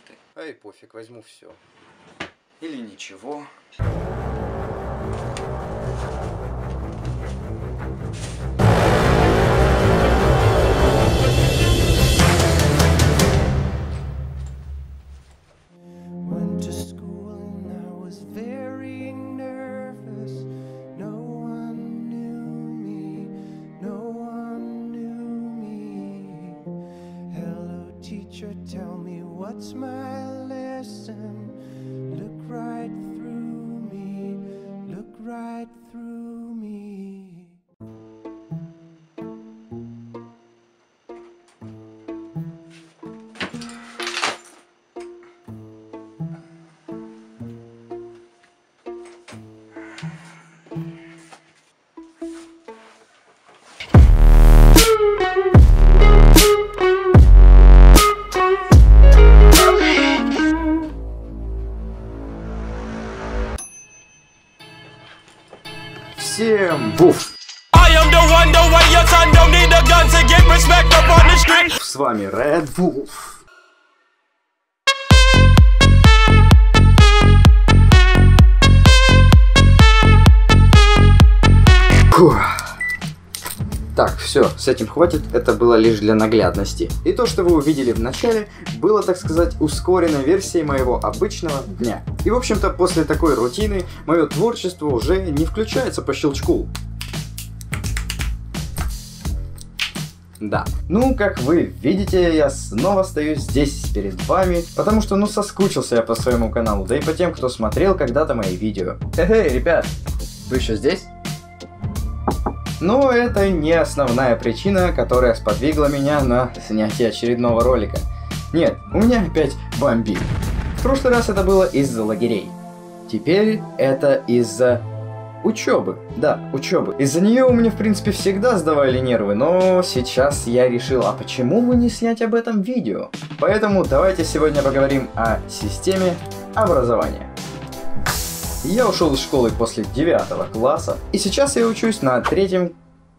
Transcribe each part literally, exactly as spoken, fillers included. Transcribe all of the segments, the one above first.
конспекты. Ай, пофиг, возьму все. Или ничего. Tell me what's my lesson. Look right through me. Look right through me. Всем буф! С вами Red Wolf. Фух. Так, все, с этим хватит, это было лишь для наглядности. И то, что вы увидели в начале, было, так сказать, ускоренной версией моего обычного дня. И, в общем-то, после такой рутины, мое творчество уже не включается по щелчку. Да. Ну, как вы видите, я снова стою здесь перед вами, потому что, ну, соскучился я по своему каналу, да и по тем, кто смотрел когда-то мои видео. Хе-хе, ребят, вы еще здесь? Но это не основная причина, которая сподвигла меня на снятие очередного ролика. Нет, у меня опять бомбит. В прошлый раз это было из-за лагерей. Теперь это из-за учебы. Да, учебы. Из-за нее у меня, в принципе, всегда сдавали нервы, но сейчас я решил, а почему бы не снять об этом видео? Поэтому давайте сегодня поговорим о системе образования. Я ушел из школы после девятого класса, и сейчас я учусь на третьем...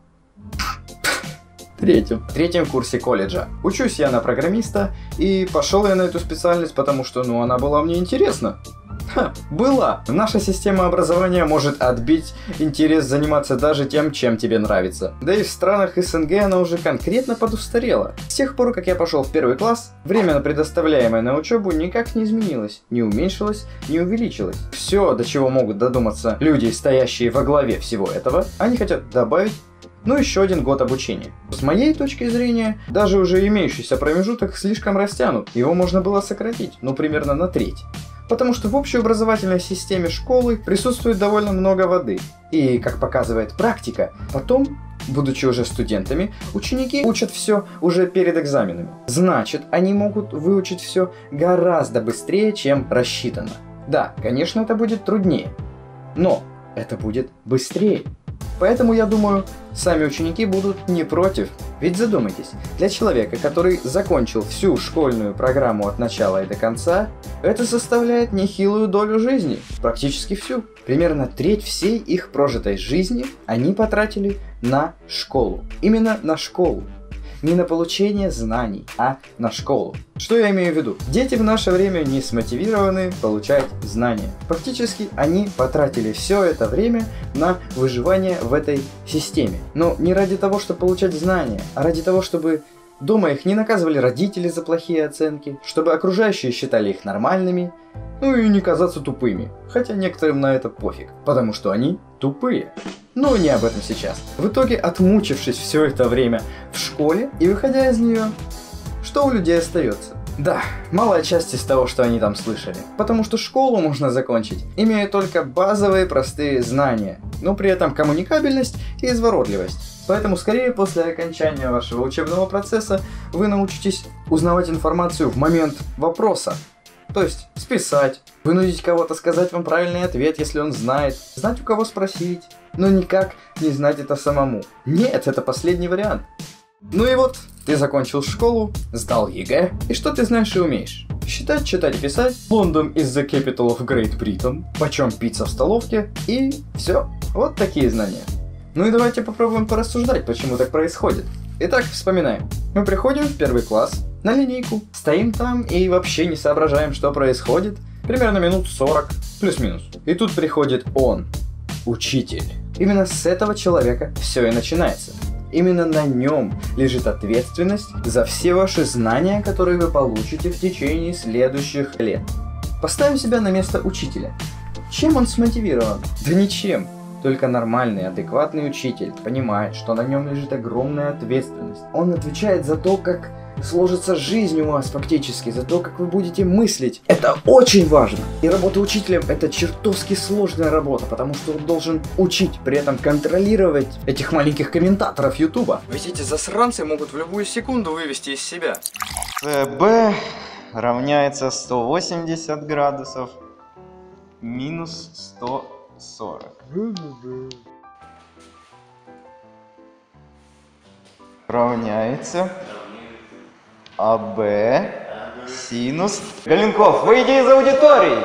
Третьем. Третьем курсе колледжа. Учусь я на программиста, и пошел я на эту специальность, потому что, ну, она была мне интересна. Ха, была. Наша система образования может отбить интерес заниматься даже тем, чем тебе нравится. Да и в странах СНГ она уже конкретно подустарела. С тех пор, как я пошел в первый класс, время, предоставляемое на учебу, никак не изменилось, не уменьшилось, не увеличилось. Все, до чего могут додуматься люди, стоящие во главе всего этого, они хотят добавить, ну, еще один год обучения. С моей точки зрения, даже уже имеющийся промежуток слишком растянут, его можно было сократить, ну, примерно на треть. Потому что в общеобразовательной системе школы присутствует довольно много воды. И, как показывает практика, потом, будучи уже студентами, ученики учат все уже перед экзаменами. Значит, они могут выучить все гораздо быстрее, чем рассчитано. Да, конечно, это будет труднее, но это будет быстрее. Поэтому, я думаю, сами ученики будут не против. Ведь задумайтесь, для человека, который закончил всю школьную программу от начала и до конца, это составляет нехилую долю жизни, практически всю. Примерно треть всей их прожитой жизни они потратили на школу. Именно на школу. Не на получение знаний, а на школу. Что я имею в виду? Дети в наше время не смотивированы получать знания. Фактически они потратили все это время на выживание в этой системе. Но не ради того, чтобы получать знания, а ради того, чтобы дома их не наказывали родители за плохие оценки, чтобы окружающие считали их нормальными, ну и не казаться тупыми. Хотя некоторым на это пофиг, потому что они тупые. Но не об этом сейчас. В итоге, отмучившись все это время в школе и выходя из нее, что у людей остается? Да, малая часть из того, что они там слышали. Потому что школу можно закончить, имея только базовые простые знания, но при этом коммуникабельность и изворотливость. Поэтому скорее после окончания вашего учебного процесса вы научитесь узнавать информацию в момент вопроса. То есть списать, вынудить кого-то сказать вам правильный ответ, если он знает, знать у кого спросить, но никак не знать это самому. Нет, это последний вариант. Ну и вот, ты закончил школу, сдал ЕГЭ, и что ты знаешь и умеешь? Считать, читать и писать, London is the capital of Great Britain, почем пицца в столовке, и все. Вот такие знания. Ну и давайте попробуем порассуждать, почему так происходит. Итак, вспоминаем. Мы приходим в первый класс, на линейку, стоим там и вообще не соображаем, что происходит. Примерно минут сорок, плюс-минус. И тут приходит он, учитель. Именно с этого человека все и начинается. Именно на нем лежит ответственность за все ваши знания, которые вы получите в течение следующих лет. Поставим себя на место учителя. Чем он смотивирован? Да ничем. Только нормальный, адекватный учитель понимает, что на нем лежит огромная ответственность. Он отвечает за то, как сложится жизнь у вас фактически, за то, как вы будете мыслить. Это очень важно. И работа учителем — это чертовски сложная работа, потому что он должен учить, при этом контролировать этих маленьких комментаторов Ютуба. Ведь эти засранцы могут в любую секунду вывести из себя. СБ равняется сто восемьдесят градусов минус сто сорок. Равняется АБ синус. Галенков, выйди из аудитории!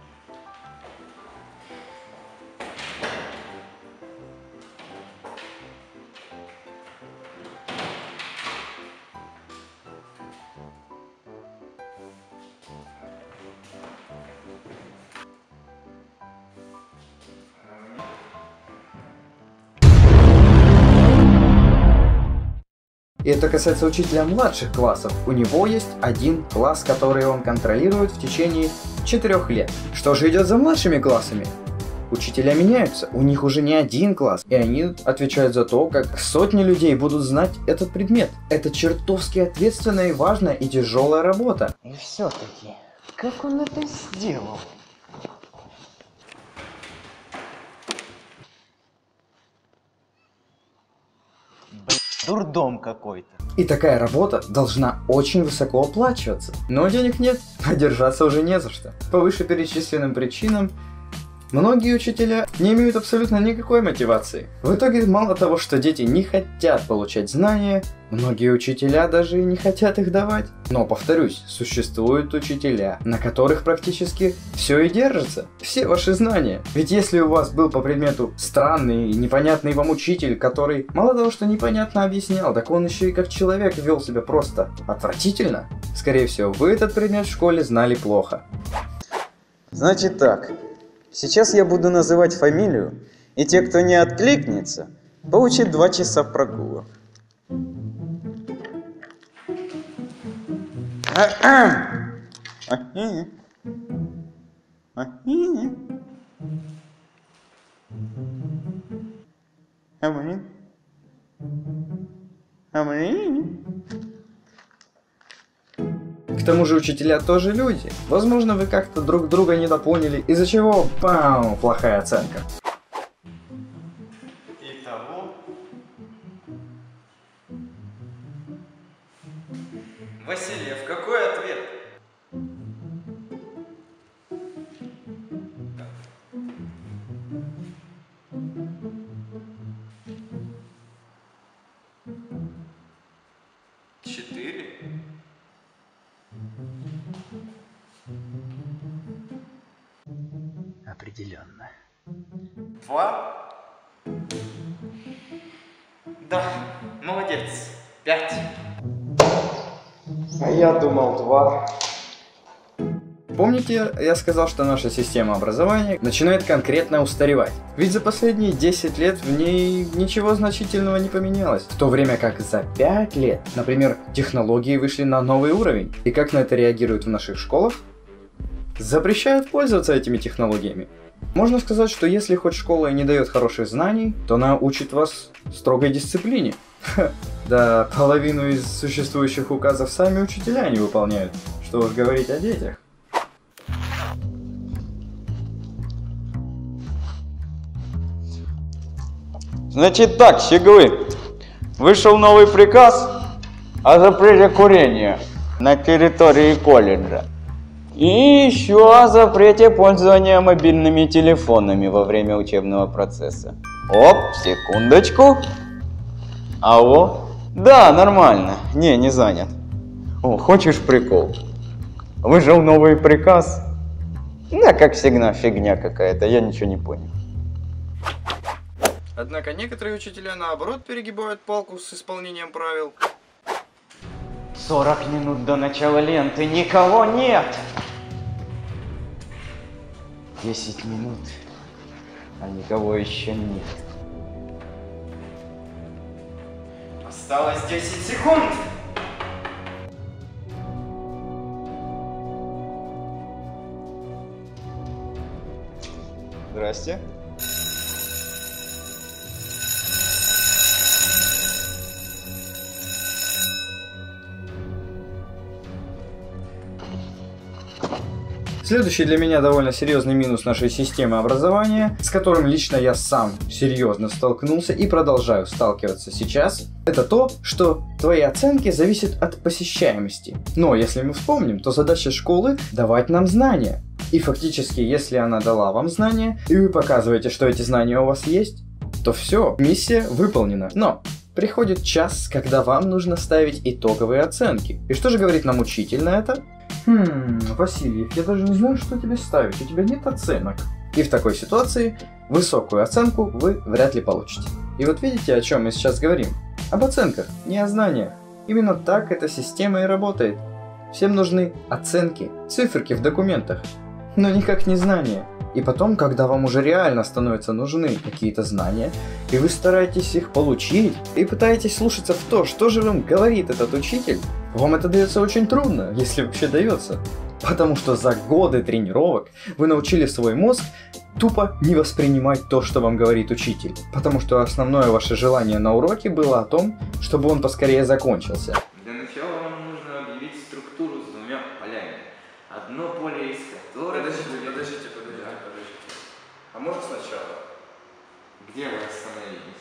И это касается учителя младших классов. У него есть один класс, который он контролирует в течение четырёх лет. Что же идет за младшими классами? Учителя меняются, у них уже не один класс, и они отвечают за то, как сотни людей будут знать этот предмет. Это чертовски ответственная и важная и тяжелая работа. И все-таки, как он это сделал? Дурдом какой-то. И такая работа должна очень высоко оплачиваться. Но денег нет, а держаться уже не за что. По вышеперечисленным причинам многие учителя не имеют абсолютно никакой мотивации. В итоге мало того, что дети не хотят получать знания, многие учителя даже и не хотят их давать. Но, повторюсь, существуют учителя, на которых практически все и держится. Все ваши знания. Ведь если у вас был по предмету странный и непонятный вам учитель, который мало того, что непонятно объяснял, так он еще и как человек вел себя просто отвратительно, скорее всего, вы этот предмет в школе знали плохо. Значит так. Сейчас я буду называть фамилию, и те, кто не откликнется, получит два часа прогулок. К тому же учителя тоже люди. Возможно, вы как-то друг друга недопоняли, из-за чего, пау, плохая оценка. Итого... Васильев, какой ответ? Четыре. Определенно. Два. Да, молодец. Пять. А я думал два. Помните, я сказал, что наша система образования начинает конкретно устаревать? Ведь за последние десять лет в ней ничего значительного не поменялось. В то время как за пять лет, например, технологии вышли на новый уровень. И как на это реагируют в наших школах? Запрещают пользоваться этими технологиями. Можно сказать, что если хоть школа и не дает хороших знаний, то она учит вас строгой дисциплине. Ха, да, половину из существующих указов сами учителя не выполняют. Что уж говорить о детях. Значит так, щеглы. Вышел новый приказ о запрете курения на территории колледжа. И еще о запрете пользования мобильными телефонами во время учебного процесса. Оп, секундочку. Алло? Да, нормально. Не, не занят. О, хочешь прикол? Вышел новый приказ. Да, как всегда, фигня какая-то. Я ничего не понял. Однако некоторые учителя наоборот перегибают палку с исполнением правил. сорок минут до начала ленты, никого нет! десять минут, а никого еще нет. Осталось десять секунд. Здрасте. Следующий для меня довольно серьезный минус нашей системы образования, с которым лично я сам серьезно столкнулся и продолжаю сталкиваться сейчас, это то, что твои оценки зависят от посещаемости. Но если мы вспомним, то задача школы – давать нам знания. И фактически, если она дала вам знания, и вы показываете, что эти знания у вас есть, то все, миссия выполнена. Но приходит час, когда вам нужно ставить итоговые оценки. И что же говорит нам учитель на это? Хм, Васильев, я даже не знаю, что тебе ставить, у тебя нет оценок. И в такой ситуации высокую оценку вы вряд ли получите. И вот видите, о чем мы сейчас говорим? Об оценках, не о знаниях. Именно так эта система и работает. Всем нужны оценки, циферки в документах, но никак не знания. И потом, когда вам уже реально становятся нужны какие-то знания, и вы стараетесь их получить, и пытаетесь слушаться в то, что же вам говорит этот учитель, вам это дается очень трудно, если вообще дается. Потому что за годы тренировок вы научили свой мозг тупо не воспринимать то, что вам говорит учитель. Потому что основное ваше желание на уроке было о том, чтобы он поскорее закончился. Для начала вам нужно объявить структуру с двумя полями. Одно поле из которых... Подождите, подождите, подождите, да? подождите. А может сначала? Где вы остановились?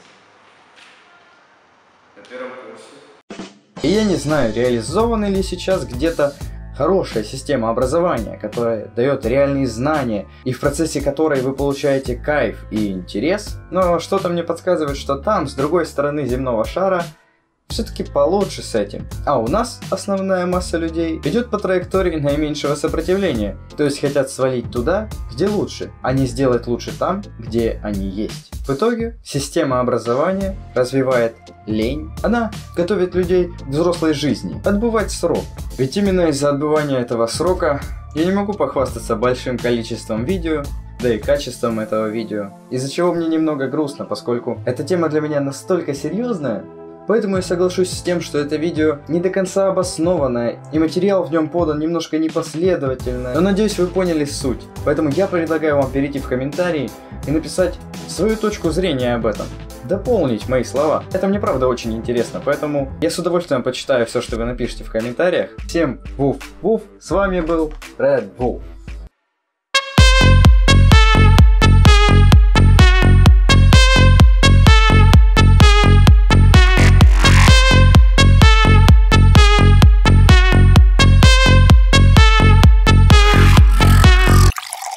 На первом курсе. И я не знаю, реализована ли сейчас где-то хорошая система образования, которая дает реальные знания, и в процессе которой вы получаете кайф и интерес, но что-то мне подсказывает, что там, с другой стороны земного шара, все-таки получше с этим. А у нас основная масса людей идет по траектории наименьшего сопротивления, то есть хотят свалить туда, где лучше, а не сделать лучше там, где они есть. В итоге система образования развивает лень. Она готовит людей к взрослой жизни, отбывать срок. Ведь именно из-за отбывания этого срока я не могу похвастаться большим количеством видео, да и качеством этого видео. Из-за чего мне немного грустно, поскольку эта тема для меня настолько серьезная. Поэтому я соглашусь с тем, что это видео не до конца обоснованное, и материал в нем подан немножко непоследовательно, но надеюсь, вы поняли суть. Поэтому я предлагаю вам перейти в комментарии и написать свою точку зрения об этом. Дополнить мои слова. Это мне правда очень интересно, поэтому я с удовольствием почитаю все, что вы напишите в комментариях. Всем вуф-вуф, с вами был Red Wolf.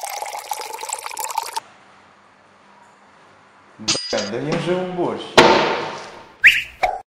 Да я же уборщик.